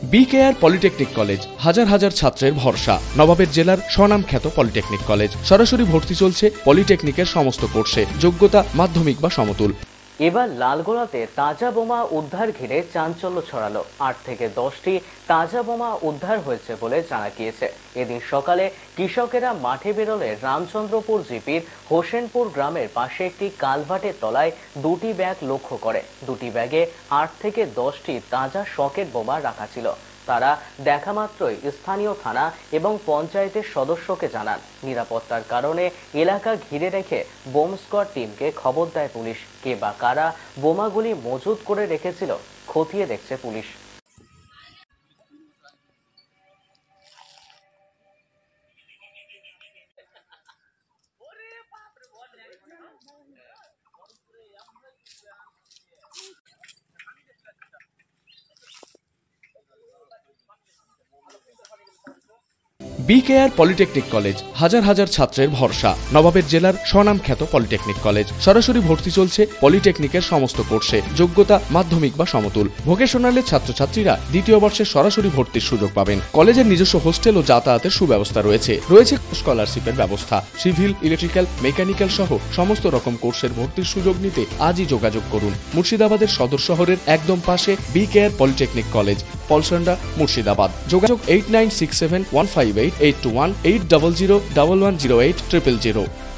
BKR polytechnic college হাজার হাজার ছাত্রের ভরসা। নবাবের জেলার স্বনামখ্যাত পলিটেকনিক কলেজ। সরাসরি ভর্তি চলছে পলিটেকনিকের সমস্ত কোর্সে। যোগ্যতা মাধ্যমিক বা সমতুল। এবার লালগোলাতে তাজা বোমা উদ্ধার ঘিরে চাঞ্চল্য ছড়ালো। 8 থেকে 10টি তাজা বোমা উদ্ধার হয়েছে বলে জানা গিয়েছে। এদিন সকালে কৃষকেরা মাঠে বেরোলে রামচন্দ্রপুর জিপির হোসেনপুর গ্রামের পাশে একটি কালভার্টের তলায় 2টি ব্যাগ লক্ষ্য করে। 2টি ব্যাগে 8 থেকে 10টি তাজা সকেট বোমা রাখা ছিল। তারা দেখা মাত্রই স্থানীয় থানা এবং পঞ্চায়েতের সদস্যকে জানান। নিরাপত্তার কারণে এলাকা ঘিরে রেখে বোম স্কোয়াড টিমকে খবর দেয় পুলিশ। কে বা কারা বোমাগুলি মজুত করে রেখেছিল খতিয়ে দেখছে পুলিশ। বিকেআর পলিটেকনিক কলেজ হাজার হাজার ছাত্রের ভরসা। নবাবের জেলার স্বনামখ্যাত পলিটেকনিক কলেজ। সরাসরি ভর্তি চলছে পলিটেকনিকের সমস্ত কোর্সে। যোগ্যতা মাধ্যমিক বা সমতুল। ভোকেশনালের ছাত্রছাত্রীরা দ্বিতীয় বর্ষে সরাসরি ভর্তির সুযোগ পাবেন। কলেজের নিজস্ব হোস্টেল ও যাতায়াতের সুব্যবস্থা রয়েছে। স্কলারশিপের ব্যবস্থা। সিভিল, ইলেকট্রিক্যাল, মেকানিক্যাল সহ সমস্ত রকম কোর্সের ভর্তির সুযোগ নিতে আজই যোগাযোগ করুন। মুর্শিদাবাদের সদর শহরের একদম পাশে BKR polytechnic college, Palsanda, Murshidabad. যোগাযোগ 8967158821 8001108 000।